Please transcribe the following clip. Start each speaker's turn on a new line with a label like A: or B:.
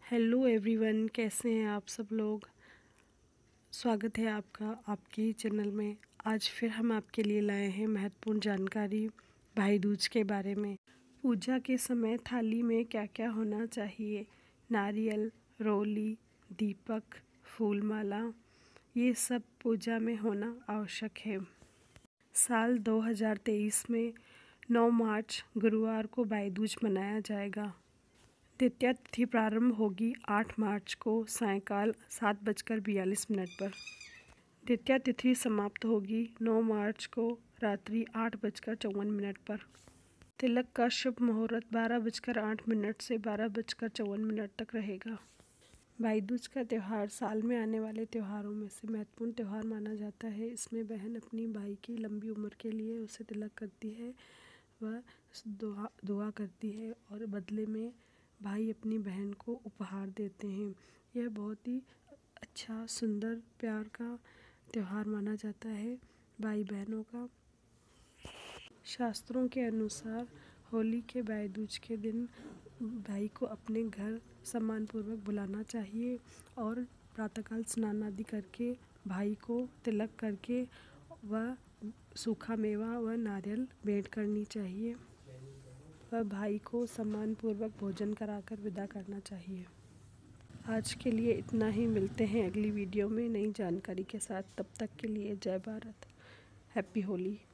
A: Hello everyone, कैसे हैं आप सब लोग। स्वागत है आपका आपके ही चैनल में। आज फिर हम आपके लिए लाए हैं महत्वपूर्ण जानकारी भाई दूज के बारे में। पूजा के समय थाली में क्या क्या होना चाहिए। नारियल, रोली, दीपक, फूलमाला, ये सब पूजा में होना आवश्यक है। साल 2023 में 9 मार्च गुरुवार को भाई दूज मनाया जाएगा। द्वितीया तिथि प्रारंभ होगी 8 मार्च को सायंकाल 7:42 पर। द्वितीया तिथि समाप्त होगी 9 मार्च को रात्रि 8:54 पर। तिलक का शुभ मुहूर्त 12:08 से 12:54 तक रहेगा। भाई दूज का त्यौहार साल में आने वाले त्योहारों में से महत्वपूर्ण त्यौहार माना जाता है। इसमें बहन अपनी भाई की लंबी उम्र के लिए उसे तिलक करती है, वह दुआ करती है और बदले में भाई अपनी बहन को उपहार देते हैं। यह बहुत ही अच्छा, सुंदर, प्यार का त्यौहार माना जाता है भाई बहनों का। शास्त्रों के अनुसार होली के भाई दूज के दिन भाई को अपने घर सम्मानपूर्वक बुलाना चाहिए और प्रातःकाल स्नान आदि करके भाई को तिलक करके वह सूखा मेवा व नारियल भेंट करनी चाहिए। वह भाई को सम्मानपूर्वक भोजन कराकर विदा करना चाहिए। आज के लिए इतना ही। मिलते हैं अगली वीडियो में नई जानकारी के साथ। तब तक के लिए जय भारत, हैप्पी होली।